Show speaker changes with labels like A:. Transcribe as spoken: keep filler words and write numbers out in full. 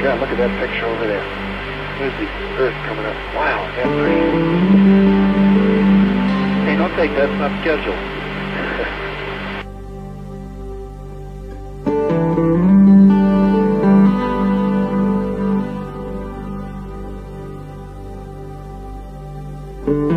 A: God, look at that picture over there. There's the Earth coming up. Wow, that's pretty. Hey, don't take that. It's not scheduled.
B: Thank you.